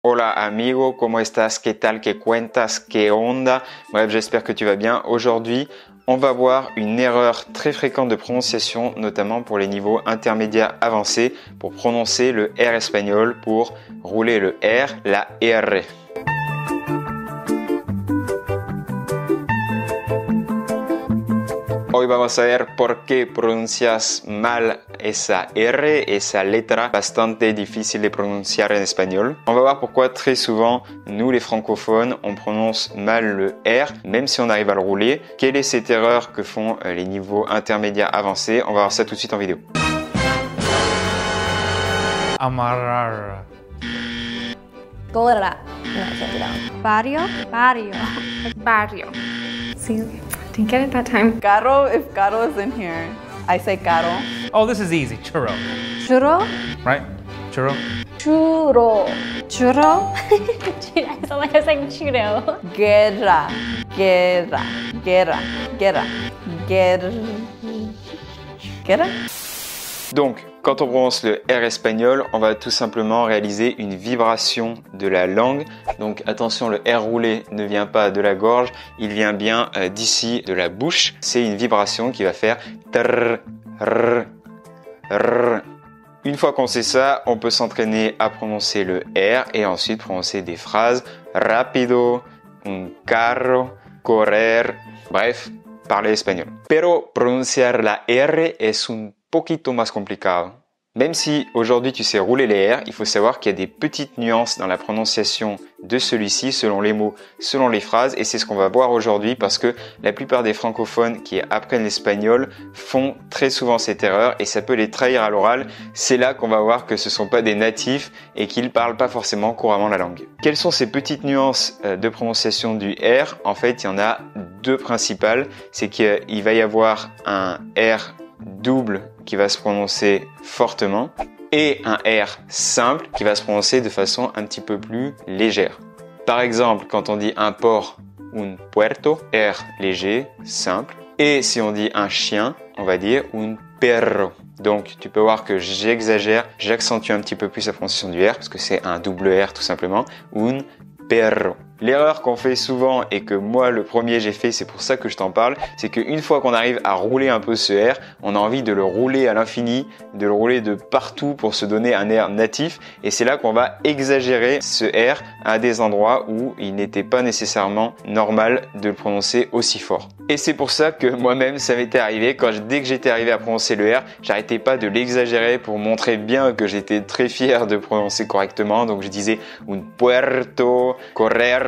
Hola amigo, ¿cómo estás? ¿Qué tal? ¿Qué cuentas? ¿Qué onda? Bref, j'espère que tu vas bien. Aujourd'hui, on va voir une erreur très fréquente de prononciation, notamment pour les niveaux intermédiaires avancés, pour prononcer le R espagnol, pour rouler le R, la R. Hoy vamos a ver por qué pronuncias mal esa R, esa letra bastante difícil de pronunciar en espagnol. On va voir pourquoi très souvent, nous les francophones, on prononce mal le R, même si on arrive à le rouler. Quelle est cette erreur que font les niveaux intermédiaires avancés? On va voir ça tout de suite en vidéo. Amarrar. Gorra. No, I can't do that one. Barrio. Barrio. Barrio. See, didn't get it that time. Caro, if Caro is in here, I say Caro. Oh, this is easy. Churro. Churro. Right? Churro? Churro. Churro. I sound like I was saying churro. Guerra, guerra, guerra, guerra, guerra. Guerra? Donc, quand on prononce le R espagnol, on va tout simplement réaliser une vibration de la langue. Donc attention, le R roulé ne vient pas de la gorge, il vient bien d'ici, de la bouche. C'est une vibration qui va faire trrr, rrr, rrr. Une fois qu'on sait ça, on peut s'entraîner à prononcer le R et ensuite prononcer des phrases rápido, un carro, correr, bref, parler espagnol. Pero pronunciar la R es un poquito más complicado. Même si aujourd'hui tu sais rouler les R, il faut savoir qu'il y a des petites nuances dans la prononciation de celui-ci selon les mots, selon les phrases, et c'est ce qu'on va voir aujourd'hui parce que la plupart des francophones qui apprennent l'espagnol font très souvent cette erreur et ça peut les trahir à l'oral. C'est là qu'on va voir que ce ne sont pas des natifs et qu'ils ne parlent pas forcément couramment la langue. Quelles sont ces petites nuances de prononciation du R? En fait, il y en a deux principales. C'est qu'il va y avoir un R double qui va se prononcer fortement et un R simple qui va se prononcer de façon un petit peu plus légère. Par exemple, quand on dit un porc, un puerto, R léger, simple. Et si on dit un chien, on va dire un perro. Donc tu peux voir que j'exagère, j'accentue un petit peu plus la prononciation du R parce que c'est un double R tout simplement, un perro. L'erreur qu'on fait souvent et que moi le premier j'ai fait, c'est pour ça que je t'en parle, c'est qu'une fois qu'on arrive à rouler un peu ce R, on a envie de le rouler à l'infini, de le rouler de partout pour se donner un R natif et c'est là qu'on va exagérer ce R à des endroits où il n'était pas nécessairement normal de le prononcer aussi fort. Et c'est pour ça que moi-même ça m'était arrivé, dès que j'étais arrivé à prononcer le R, j'arrêtais pas de l'exagérer pour montrer bien que j'étais très fier de prononcer correctement, donc je disais un puerto, correr,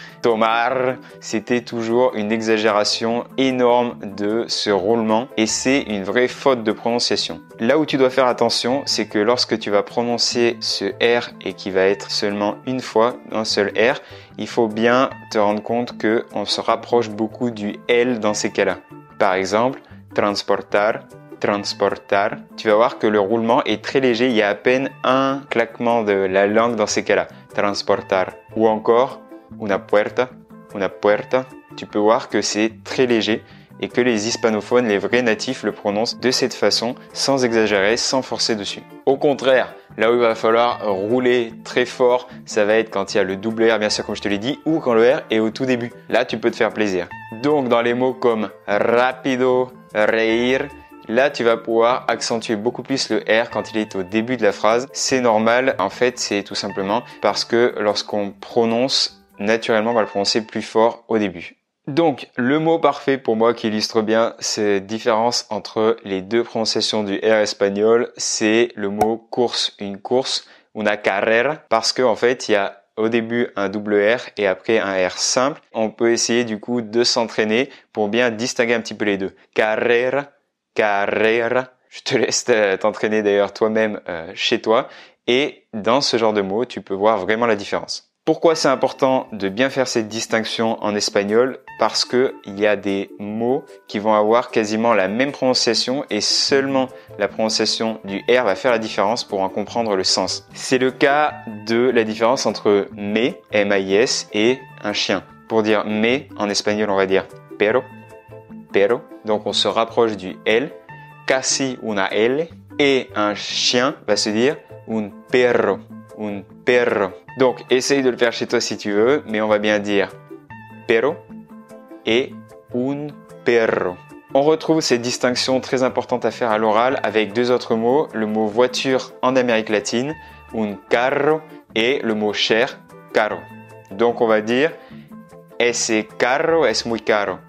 tomar, c'était toujours une exagération énorme de ce roulement et c'est une vraie faute de prononciation. Là où tu dois faire attention, c'est que lorsque tu vas prononcer ce R et qui va être seulement une fois, un seul R, il faut bien te rendre compte qu'on se rapproche beaucoup du L dans ces cas-là. Par exemple, transportar, transportar, tu vas voir que le roulement est très léger, il y a à peine un claquement de la langue dans ces cas-là. Transportar. Ou encore, una puerta, tu peux voir que c'est très léger et que les hispanophones, les vrais natifs le prononcent de cette façon, sans exagérer, sans forcer dessus. Au contraire, là où il va falloir rouler très fort, ça va être quand il y a le double R, bien sûr comme je te l'ai dit, ou quand le R est au tout début. Là, tu peux te faire plaisir. Donc dans les mots comme rápido, reír, là, tu vas pouvoir accentuer beaucoup plus le R quand il est au début de la phrase. C'est normal, en fait, c'est tout simplement parce que lorsqu'on prononce, naturellement, on va le prononcer plus fort au début. Donc, le mot parfait pour moi qui illustre bien cette différence entre les deux prononciations du R espagnol, c'est le mot course, une course, una carrera, parce qu'en fait, il y a au début un double R et après un R simple. On peut essayer du coup de s'entraîner pour bien distinguer un petit peu les deux. Carrera, carrera. Je te laisse t'entraîner d'ailleurs toi-même chez toi. Et dans ce genre de mots, tu peux voir vraiment la différence. Pourquoi c'est important de bien faire cette distinction en espagnol? Parce que il y a des mots qui vont avoir quasiment la même prononciation et seulement la prononciation du R va faire la différence pour en comprendre le sens. C'est le cas de la différence entre me, M-A-I-S, et un chien. Pour dire me, en espagnol, on va dire pero, pero. Donc on se rapproche du L, casi una L. Et un chien va se dire un perro, un perro. Donc, essaye de le faire chez toi si tu veux, mais on va bien dire perro et un perro. On retrouve cette distinction très importante à faire à l'oral avec deux autres mots, le mot voiture en Amérique latine, un carro, et le mot cher, caro. Donc on va dire ese carro es muy caro.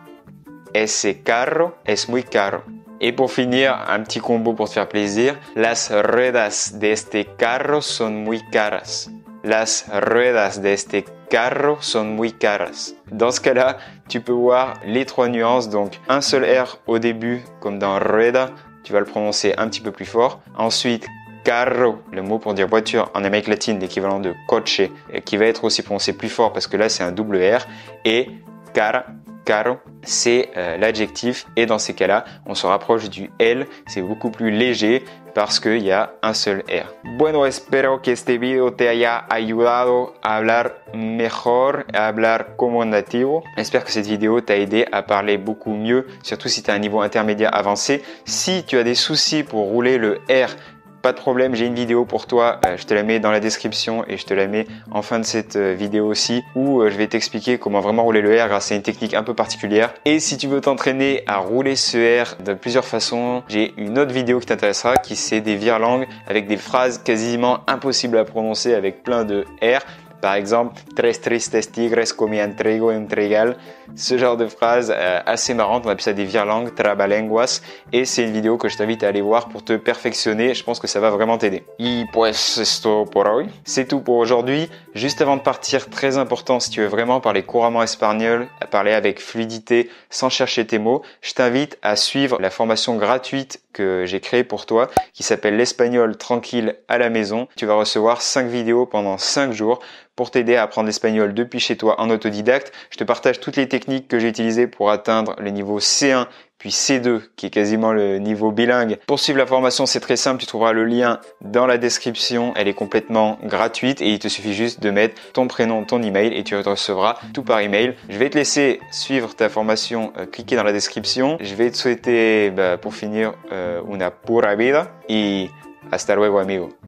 Ese carro es muy caro. Et pour finir, un petit combo pour te faire plaisir, las ruedas de este carro son muy caras. Las ruedas de este carro son muy caras. Dans ce cas-là, tu peux voir les trois nuances. Donc, un seul R au début, comme dans rueda, tu vas le prononcer un petit peu plus fort. Ensuite, carro, le mot pour dire voiture en Amérique latine, l'équivalent de coche, qui va être aussi prononcé plus fort parce que là, c'est un double R. Et cara, caro, c'est l'adjectif. Et dans ces cas-là, on se rapproche du L. C'est beaucoup plus léger parce qu'il y a un seul R. Bueno, espero que este video te haya ayudado a hablar mejor, a hablar como nativo. J'espère que cette vidéo t'a aidé à parler beaucoup mieux, surtout si tu as un niveau intermédiaire avancé. Si tu as des soucis pour rouler le R, pas de problème, j'ai une vidéo pour toi, je te la mets dans la description et je te la mets en fin de cette vidéo aussi où je vais t'expliquer comment vraiment rouler le R grâce à une technique un peu particulière. Et si tu veux t'entraîner à rouler ce R de plusieurs façons, j'ai une autre vidéo qui t'intéressera qui c'est des virelangues avec des phrases quasiment impossibles à prononcer avec plein de R. Par exemple, tres tristes tigres comían trigo en trigal. Ce genre de phrase assez marrante, on appelle ça des virelangues, trabalenguas. Et c'est une vidéo que je t'invite à aller voir pour te perfectionner. Je pense que ça va vraiment t'aider. Y pues esto por hoy. C'est tout pour aujourd'hui. Juste avant de partir, très important, si tu veux vraiment parler couramment espagnol, à parler avec fluidité, sans chercher tes mots, je t'invite à suivre la formation gratuite que j'ai créée pour toi, qui s'appelle l'espagnol tranquille à la maison. Tu vas recevoir 5 vidéos pendant 5 jours pour t'aider à apprendre l'espagnol depuis chez toi en autodidacte. Je te partage toutes les techniques que j'ai utilisées pour atteindre le niveau C1 puis C2 qui est quasiment le niveau bilingue. Pour suivre la formation, c'est très simple, tu trouveras le lien dans la description. Elle est complètement gratuite et il te suffit juste de mettre ton prénom, ton email et tu recevras tout par email. Je vais te laisser suivre ta formation, cliquer dans la description. Je vais te souhaiter pour finir una pura vida y hasta luego amigo.